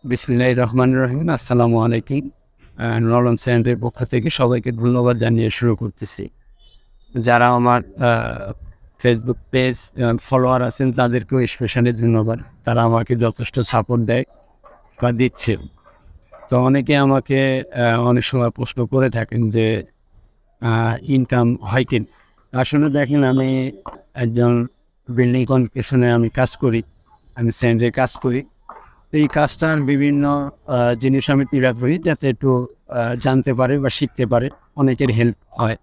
বিসমিল্লাহির রহমানির রহিম। আসসালামু আলাইকুম। নরম চ্যানেলের পক্ষ থেকে সবাইকে ধন্যবাদ জানিয়ে শুরু করতেছি। যারা আমার ফেসবুক পেজ ফলোয়ার আছেন তাদেরকেও স্পেশালি ধন্যবাদ। তারা আমাকে যথেষ্ট সাপোর্ট দেয় বা দিচ্ছে। তো অনেকে আমাকে অনেক সময় প্রশ্ন করে থাকেন যে ইনকাম হয় কি? আসলে দেখেন, আমি একজন বিল্ডিং কনস্ট্রাকশনে আমি কাজ করি। আমি স্যান্ডে কাজ করি। এই কাজটার বিভিন্ন জিনিস আমি তুলে ধরি যাতে একটু জানতে পারে বা শিখতে পারে, অনেকের হেল্প হয়।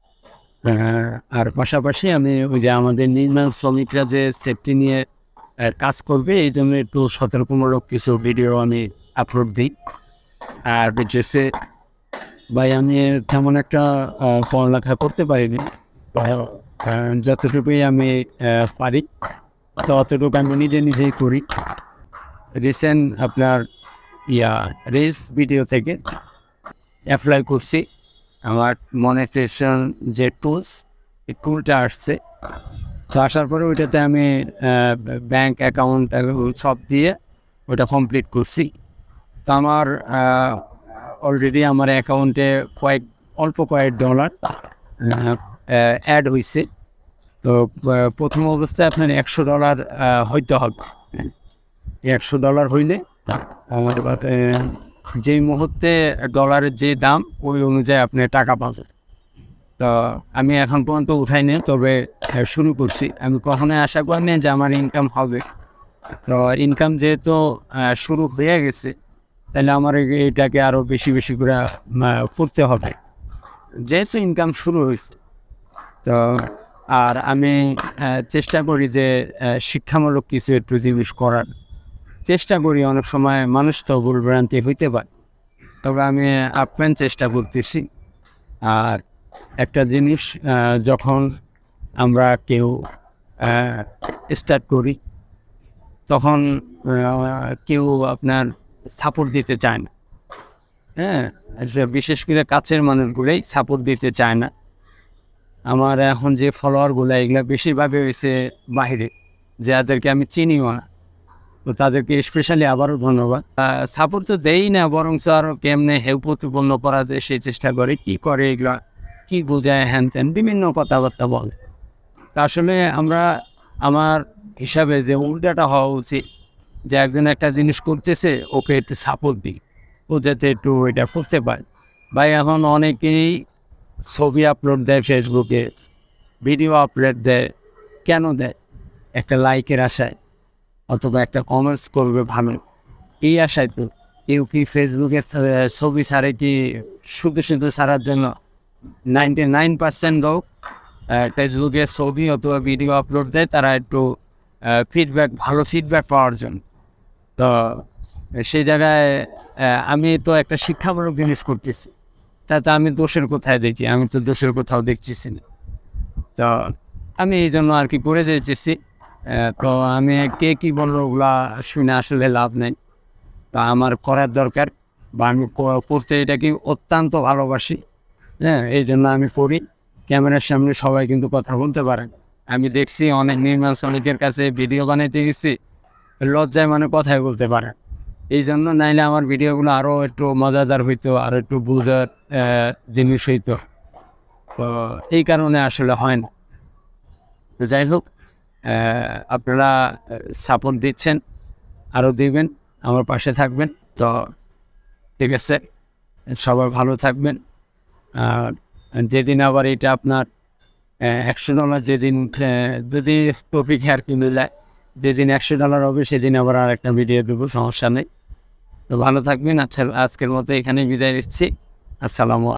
আর পাশাপাশি আমি ওই যে আমাদের নির্মাণ শ্রমিকরা যে সেফটি নিয়ে কাজ করবে এই জন্য একটু সতর্কমূলক কিছু ভিডিও আমি আপলোড দিই। আর হচ্ছে ভাই, আমি তেমন একটা পড়ালেখা করতে পারিনি, যতটুকুই আমি পারি ততটুকু আমি নিজেই করি। রিসেন্ট আপনার রিলস ভিডিও থেকে অ্যাপ্লাই করছি আমার মনিটাইজেশন যে এই টুলটা আসছে। তো আসার পরে ওইটাতে আমি ব্যাংক অ্যাকাউন্ট সব দিয়ে ওটা কমপ্লিট করছি। তো আমার অলরেডি আমার অ্যাকাউন্টে অল্প কয়েক ডলার অ্যাড হয়েছে। তো প্রথম অবস্থায় আপনার $100 হইতে হবে। $100 হইলে আমার যেই মুহূর্তে ডলারের যে দাম ওই অনুযায়ী আপনি টাকা পাবেন। তো আমি এখন পর্যন্ত উঠাইনি, তবে শুরু করছি। আমি কখনোই আশা করিনি যে আমার ইনকাম হবে। তো ইনকাম যেহেতু শুরু হয়ে গেছে, তাহলে আমার এটাকে আরও বেশি করে করতে হবে, যেহেতু ইনকাম শুরু হয়েছে। তো আর আমি চেষ্টা করি যে শিক্ষামূলক কিছু একটু জিনিস করার চেষ্টা করি। অনেক সময় মানুষ তো ভুলভ্রান্তি হইতে পারে, তবে আমি আপ্রাণ চেষ্টা করতেছি। আর একটা জিনিস, যখন আমরা কেউ স্টার্ট করি তখন কেউ আপনার সাপোর্ট দিতে চায় না। বিশেষ করে কাছের মানুষগুলোই সাপোর্ট দিতে চায় না। আমার এখন যে ফলোয়ারগুলো এগুলো বেশিরভাগই হয়েছে বাইরে, যাদেরকে আমি চিনিও না। তো তাদেরকে স্পেশালি আবারও ধন্যবাদ। সাপোর্ট তো দেই না, বরং আরও কেমনে হেউ প্রতিপন্ন করা যায় সেই চেষ্টা করে। কী করে এগুলো, কী বোঝায়, হ্যান ত্যান বিভিন্ন কথাবার্তা বলে। তা আসলে আমার হিসাবে যে উল্টাটা হওয়া উচিত, যে একজন একটা জিনিস করতেছে ওকে একটু সাপোর্ট দিই, ও যাতে একটু এটা করতে পারে। ভাই, এখন অনেকেই ছবি আপলোড দেয় ফেসবুকে, ভিডিও আপলোড দেয়। কেন দেয়? একটা লাইকের আশায়, অথবা একটা কমেন্টস করবে ভালো, এই আশায়। তো কেউ কি ফেসবুকে ছবি ছাড়ে কি শুধু ছাড়ার জন্য? 99% লোক ফেসবুকে ছবি অথবা ভিডিও আপলোড দেয় তারা একটু ভালো ফিডব্যাক পাওয়ার জন্য। তো সেই জায়গায় আমি তো একটা শিক্ষামূলক জিনিস করতেছি, তাতে আমি দোষের কোথায় দেখি? আমি তো দোষের কোথাও দেখতেছি না। তো আমি এই জন্য আর কি করে যেতেছি। তো আমি কে কী বললো ওগুলা শুনে আসলে লাভ নেই। তা আমার করার দরকার, বা আমি করতে এটাকে অত্যন্ত ভালোবাসি। এই জন্য আমি করি। ক্যামেরার সামনে সবাই কিন্তু কথা বলতে পারে। আমি দেখছি অনেক নির্মাণ শ্রমিকের কাছে ভিডিও বানাইতে গেছি, লজ্জায় কথাই বলতে পারে। এই জন্য নাইলে আমার ভিডিওগুলো আরও একটু মজাদার হইতো, আরও একটু বোঝার জিনিস হইতো। তো এই কারণে আসলে হয় না। তো যাই হোক, আপনারা সাপোর্ট দিচ্ছেন, আরও দিবেন, আমার পাশে থাকবেন। তো ঠিক আছে, সবাই ভালো থাকবেন। আর যেদিন আবার এটা আপনার $100 যেদিন যদি টপিক আর কি মিলায়, যেদিন $100 হবে সেদিন আবার আর একটা ভিডিও দেবো, সমস্যা নেই। তো ভালো থাকবেন। আচ্ছা, আজকের মতো এখানে বিদায় নিচ্ছি। আসসালামু আলাইকুম।